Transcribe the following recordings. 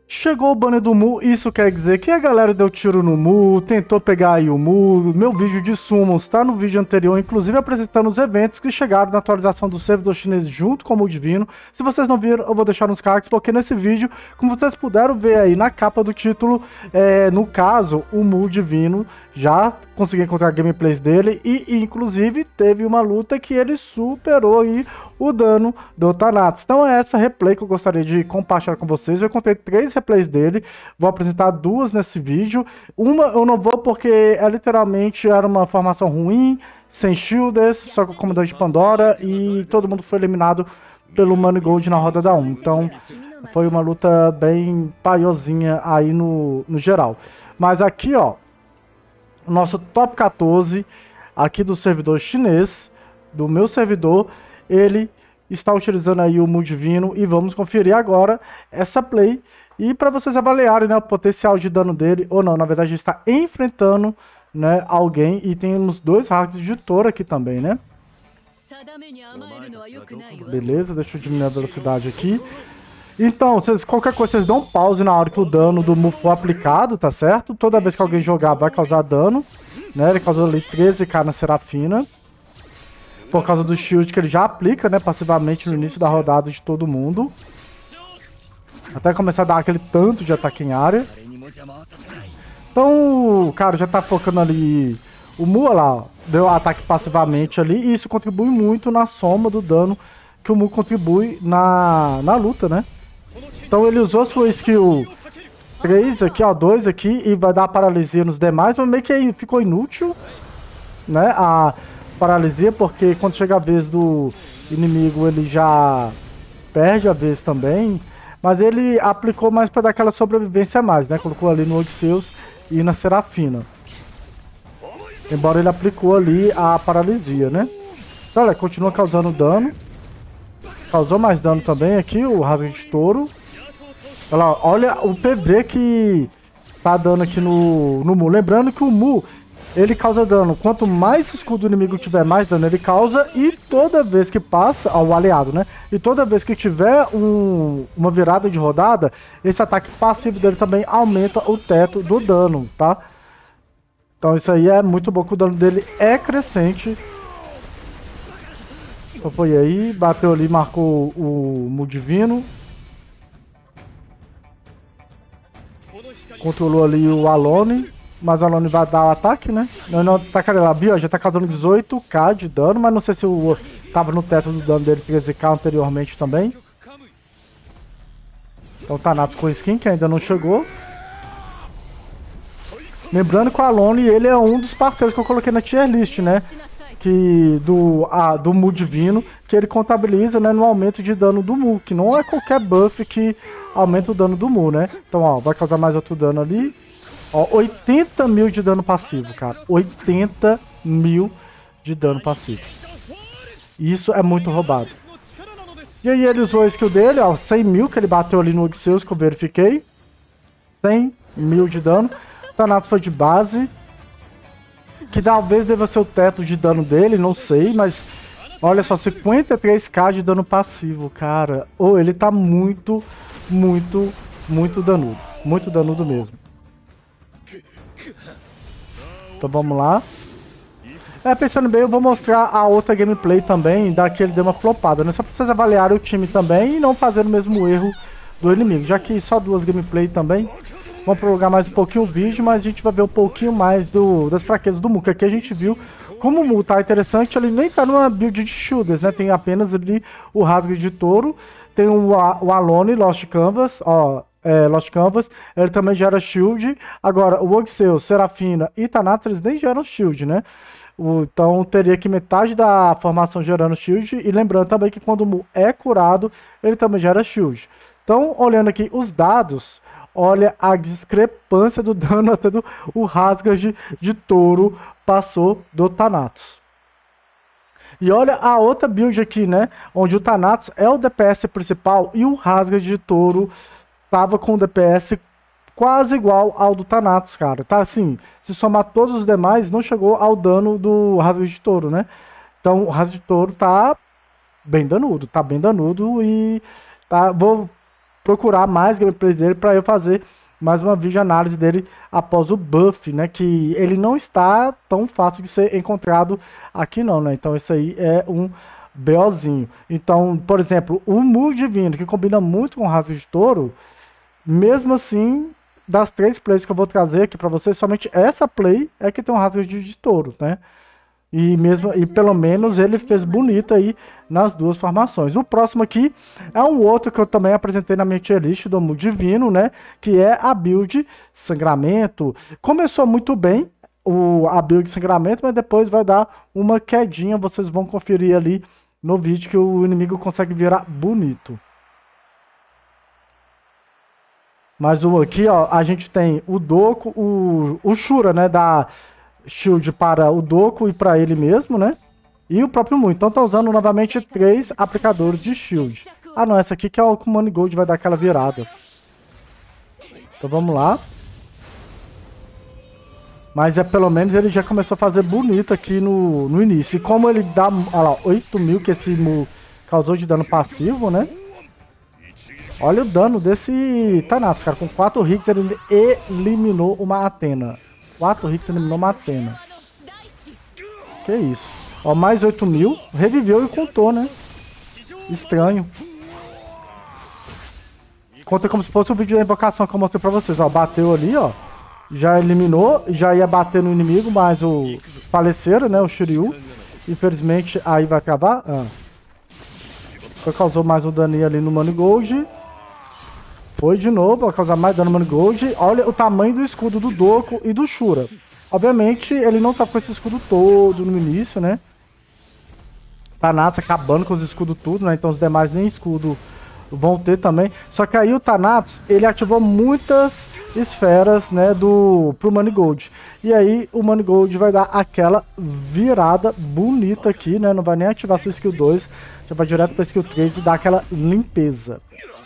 Chegou o banner do Mu, isso quer dizer que a galera deu tiro no Mu, tentou pegar aí o Mu. Meu vídeo de Summons está no vídeo anterior, inclusive apresentando os eventos que chegaram na atualização do servidor chinês junto com o Mu Divino. Se vocês não viram, eu vou deixar nos cards, porque nesse vídeo, como vocês puderam ver aí na capa do título, no caso, o Mu Divino já consegui encontrar gameplays dele e inclusive teve uma luta que ele superou aí o dano do Thanatos. Então é essa replay que eu gostaria de compartilhar com vocês. Eu encontrei 3 replays dele, vou apresentar 2 nesse vídeo. Uma eu não vou porque literalmente era uma formação ruim, sem shielders, só com o comandante Pandora e todo mundo foi eliminado pelo Money Gold na roda da 1. Então foi uma luta bem paiosinha aí no geral. Mas aqui, ó, o nosso top 14 aqui do servidor chinês, do meu servidor, ele está utilizando aí o Mu Divino e vamos conferir agora essa play e para vocês avaliarem, né, o potencial de dano dele ou não. Na verdade, ele está enfrentando, né, alguém e temos 2 hacks de touro aqui também, né? Beleza, deixa eu diminuir a velocidade aqui. Então, qualquer coisa, vocês dão pause na hora que o dano do Mu for aplicado, tá certo? Toda vez que alguém jogar vai causar dano, né? Ele causou ali 13k na Serafina. Por causa do shield que ele já aplica, né, passivamente no início da rodada de todo mundo. Até começar a dar aquele tanto de ataque em área. Então, cara, já tá focando ali. O Mu, olha lá, ó, deu ataque passivamente ali. E isso contribui muito na soma do dano que o Mu contribui na luta, né? Então ele usou sua skill 3 aqui, ó, 2 aqui. E vai dar paralisia nos demais. Mas meio que ficou inútil, né? A paralisia, porque quando chega a vez do inimigo ele já perde a vez também, mas ele aplicou mais para dar aquela sobrevivência a mais, né? Colocou ali no Odisseus e na Serafina. Embora ele aplicou ali a paralisia, né? Então, olha, continua causando dano. Causou mais dano também aqui, o rasgo de touro. Olha o PV que tá dando aqui no Mu. Lembrando que o Mu, ele causa dano. Quanto mais escudo inimigo tiver, mais dano ele causa. E toda vez que passa, ó, o aliado, né? E toda vez que tiver uma virada de rodada, esse ataque passivo dele também aumenta o teto do dano, tá? Então isso aí é muito bom, que o dano dele é crescente. Então foi aí, bateu ali, marcou o Mu Divino. Controlou ali o Alone. Mas o Alone vai dar o ataque, né? Não tá, cara, lá, Bio, já tá causando 18k de dano, mas não sei se o tava no teto do dano dele 13k anteriormente também. Então Thanatos com skin, que ainda não chegou. Lembrando que o Alone, ele é um dos parceiros que eu coloquei na tier list, né? Que do Mu Divino, que ele contabiliza, né, no aumento de dano do Mu, que não é qualquer buff que aumenta o dano do Mu, né? Então, ó, vai causar mais outro dano ali. Ó, 80 mil de dano passivo, cara. 80 mil de dano passivo. Isso é muito roubado. E aí ele usou a skill dele, ó, 100 mil que ele bateu ali no Odisseus, que eu verifiquei. 100 mil de dano. Thanatos foi de base. Que talvez deva ser o teto de dano dele, não sei, mas... Olha só, 53k de dano passivo, cara. Oh, ele tá muito, muito, muito danudo. Muito danudo mesmo. Então vamos lá. Pensando bem, eu vou mostrar a outra gameplay também, daqui ele deu uma flopada, né? Só pra vocês avaliarem o time também e não fazer o mesmo erro do inimigo. Já que só 2 gameplay também, vamos prolongar mais um pouquinho o vídeo, mas a gente vai ver um pouquinho mais das fraquezas do Mu, que aqui a gente viu como o Mu tá interessante, ele nem tá numa build de shielders, né? Tem apenas ali o rasgo de touro, tem o Alone, Lost Canvas, ó... Lost Canvas, ele também gera shield. Agora, o Odisseus, Serafina e Thanatos, eles nem geram shield, né? Então, teria que metade da formação gerando shield. E lembrando também que quando o Mu é curado, ele também gera shield. Então, olhando aqui os dados, olha a discrepância do dano até o Rasgas de touro passou do Thanatos. E olha a outra build aqui, né? Onde o Thanatos é o DPS principal e o Rasgas de touro tava com o DPS quase igual ao do Thanatos, cara. Tá assim, se somar todos os demais, não chegou ao dano do Rasgo de Touro, né? Então o Rasgo de Touro tá bem danudo e tá, vou procurar mais gameplays dele para eu fazer mais uma vídeo análise dele após o buff, né? Que ele não está tão fácil de ser encontrado aqui não, né? Então isso aí é um BOzinho. Então, por exemplo, o Mu Divino, que combina muito com o Rasga de Touro, mesmo assim, das 3 plays que eu vou trazer aqui para vocês, somente essa play é que tem um Rasga de Touro, né? E pelo menos ele fez bonito aí nas duas formações. O próximo aqui é um outro que eu também apresentei na minha tier list do Mu Divino, né? Que é a build Sangramento. Começou muito bem a build Sangramento, mas depois vai dar uma quedinha. Vocês vão conferir ali no vídeo que o inimigo consegue virar bonito. Mas aqui, ó, a gente tem o Doku, o Shura, né? Da shield para o Doku e para ele mesmo, né? E o próprio Mu. Então tá usando novamente 3 aplicadores de shield. Ah não, essa aqui que é o Command Gold, vai dar aquela virada. Então vamos lá. Mas pelo menos ele já começou a fazer bonito aqui no início. E como ele dá, olha lá, 8.000 que esse Mu causou de dano passivo, né? Olha o dano desse Thanatos, cara. Com 4 hits ele eliminou uma Athena. 4 hits eliminou uma Athena. Que isso. Ó, mais 8.000. Reviveu e contou, né? Estranho. Conta como se fosse o vídeo da invocação que eu mostrei pra vocês. Ó, bateu ali, ó. Já eliminou. Já ia bater no inimigo, mas o faleceram, né? O Shiryu. Infelizmente, aí vai acabar. Só causou mais um daninho ali no Money Gold. Foi de novo, vai causar mais dano no Money Gold. Olha o tamanho do escudo do Doku e do Shura. Obviamente, ele não tá com esse escudo todo no início, né? Thanatos acabando com os escudos tudo, né? Então os demais nem escudo vão ter também. Só que aí o Thanatos, ele ativou muitas esferas, né? Pro Money Gold. E aí o Money Gold vai dar aquela virada bonita aqui, né? Não vai nem ativar sua skill 2. Já vai direto pra skill 3 e dar aquela limpeza.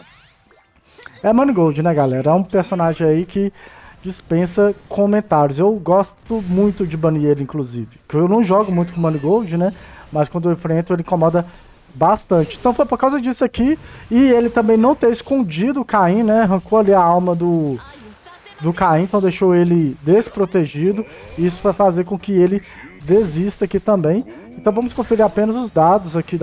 É Money Gold, né, galera? É um personagem aí que dispensa comentários. Eu gosto muito de banir ele, inclusive. Eu não jogo muito com Money Gold, né? Mas quando eu enfrento, ele incomoda bastante. Então foi por causa disso aqui. E ele também não ter escondido o Caim, né? Arrancou ali a alma do Caim, então deixou ele desprotegido. Isso vai fazer com que ele desista aqui também. Então vamos conferir apenas os dados aqui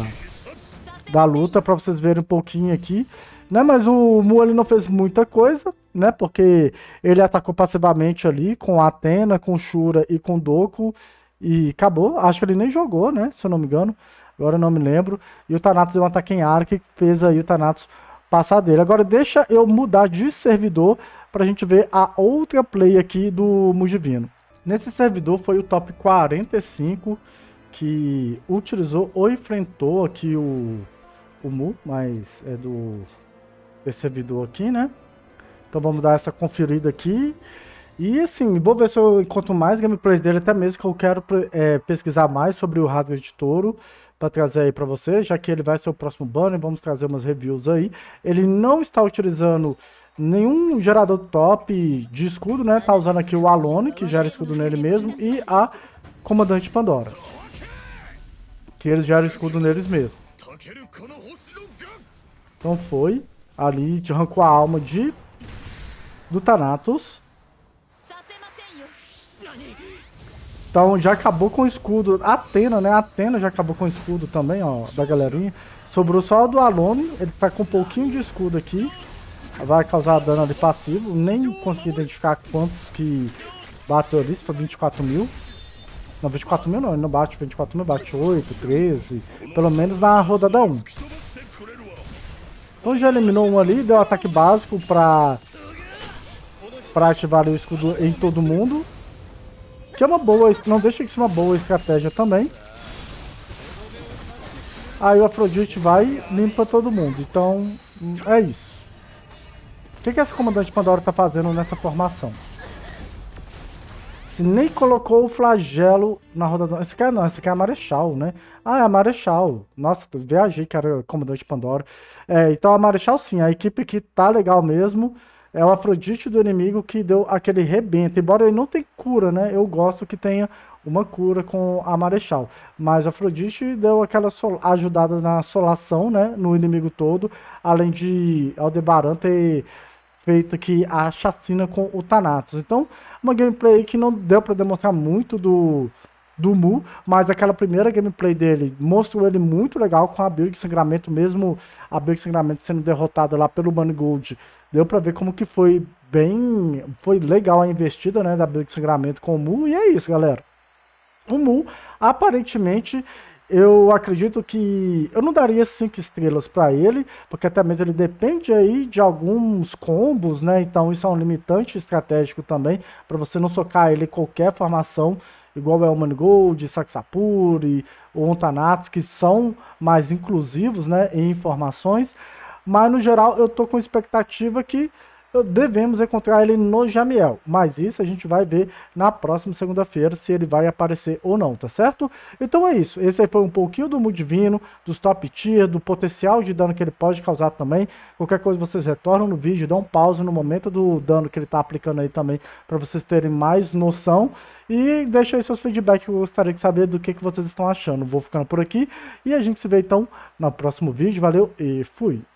da luta, para vocês verem um pouquinho aqui. Né, mas o Mu ele não fez muita coisa, né? Porque ele atacou passivamente ali com a Athena, com Shura e com Doku. E acabou. Acho que ele nem jogou, né? Se eu não me engano. Agora eu não me lembro. E o Thanatos deu um ataque em área que fez aí o Thanatos passar dele. Agora deixa eu mudar de servidor pra gente ver a outra play aqui do Mu Divino. Nesse servidor foi o top 45 que utilizou ou enfrentou aqui o Mu, mas é desse servidor aqui, né? Então vamos dar essa conferida aqui. E assim, vou ver se eu encontro mais gameplays dele, até mesmo que eu quero pesquisar mais sobre o Rasga de Touro para trazer aí para vocês, já que ele vai ser o próximo banner. Vamos trazer umas reviews aí. Ele não está utilizando nenhum gerador top de escudo, né? Tá usando aqui o Alone, que gera escudo nele mesmo, e a Comandante Pandora, que eles geram escudo neles mesmo. Então foi. Ali arrancou a alma do Thanatos. Então já acabou com o escudo. A Athena, né? A Athena já acabou com o escudo também, ó, da galerinha. Sobrou só o do Alone. Ele tá com um pouquinho de escudo aqui. Vai causar dano ali passivo. Nem consegui identificar quantos que bateu ali. Se foi 24.000. Não, 24.000 não. Ele não bate 24.000, bate 8, 13. Pelo menos na rodada 1. Então já eliminou um ali, deu um ataque básico pra ativar o escudo em todo mundo. Que é uma boa, não deixa de ser uma boa estratégia também. Aí o Afrodite vai e limpa todo mundo. Então, é isso. O que essa Comandante Pandora tá fazendo nessa formação? Se nem colocou o flagelo na rodada... Esse aqui não, esse aqui é a Marechal, né? Ah, é a Marechal. Nossa, viajei que era Comandante Pandora. Então a Marechal sim, a equipe aqui tá legal mesmo. é o Afrodite do inimigo que deu aquele rebento. Embora ele não tenha cura, né? Eu gosto que tenha uma cura com a Marechal. Mas o Afrodite deu aquela ajudada na solação, né? No inimigo todo. Além de Aldebaran ter feito aqui a chacina com o Thanatos. Então, uma gameplay que não deu para demonstrar muito do Mu, mas aquela primeira gameplay dele mostrou ele muito legal com a build de sangramento, mesmo a build de sangramento sendo derrotada lá pelo Gold. Deu para ver como que foi foi legal a investida, né, da build de sangramento com o Mu, e é isso, galera. O Mu, aparentemente, eu acredito que eu não daria 5 estrelas para ele, porque até mesmo ele depende aí de alguns combos, né? Então isso é um limitante estratégico também, para você não socar ele em qualquer formação, igual é o Gold, Saxapuri ou Ontanatos, que são mais inclusivos, né, em informações. Mas no geral eu tô com expectativa que devemos encontrar ele no Jamiel, mas isso a gente vai ver na próxima segunda-feira, se ele vai aparecer ou não, tá certo? Então é isso, esse aí foi um pouquinho do Mu Divino, dos top tier, do potencial de dano que ele pode causar também. Qualquer coisa vocês retornam no vídeo, dão um pause no momento do dano que ele tá aplicando aí também, para vocês terem mais noção. E deixa aí seus feedbacks, eu gostaria de saber do que vocês estão achando. Vou ficando por aqui e a gente se vê então no próximo vídeo, valeu e fui!